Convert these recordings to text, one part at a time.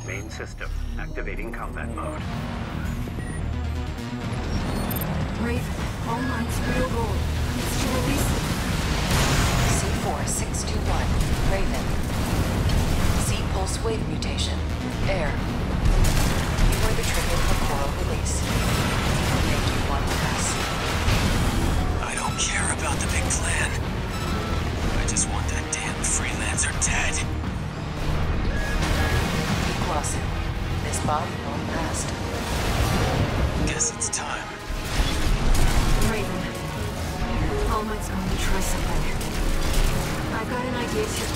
Main system, activating combat mode. Raven, all mine's real gold. It's to release it. C4621, Raven. C-pulse wave mutation, Air. You were the trigger for coral release. What made you want us? I don't care about the big plan. I just want that damn freelancer dead. Iguazu, this body won't last. Guess it's time. Raven, all mine's going to try something. I've got an idea too.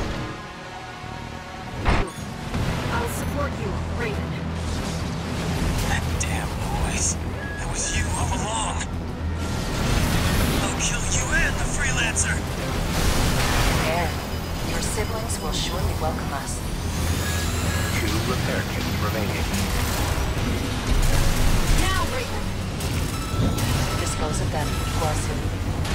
I'll support you, Raven. That damn noise. That was you all along. I'll kill you and the freelancer. Air, your siblings will surely welcome us. 2 repair kits remaining. Now, Raven! Dispose of them, Iguazu.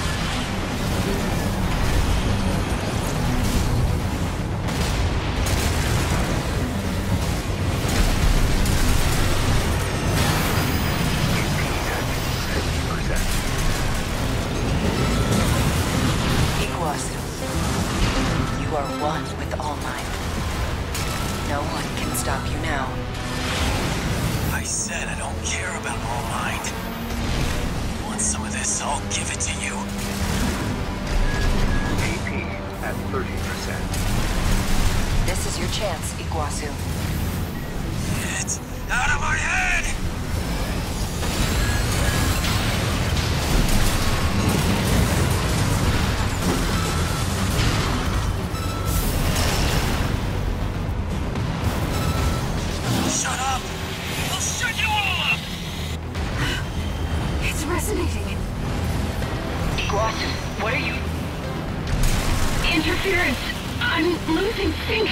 Iguazu, you are one with All Might. No one can stop you now. I said I don't care about All Might. Want some of this? I'll give it to you. AP at 30%. This is your chance, Iguazu. It's out of my head! Shut up! I'll shut you all up! It's resonating. Iguazu, what are you... Interference. I'm losing sync.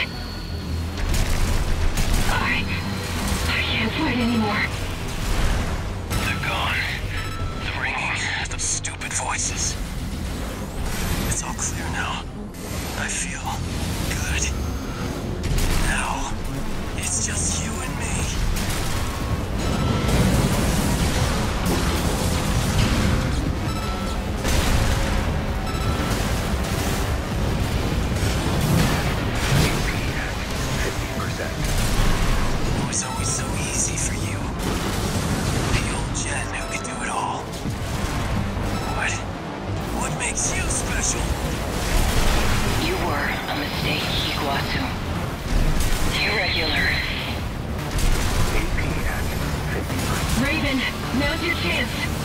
I can't fight anymore. They're gone. The ringing, the stupid voices. It's all clear now. I feel good. Now, it's just you and me. AP at 50%. It was always so easy for you. The old Jen who could do it all. What makes you special? You were a mistake, Iguazu. Irregular. AP at 50%. Raven, now's your chance.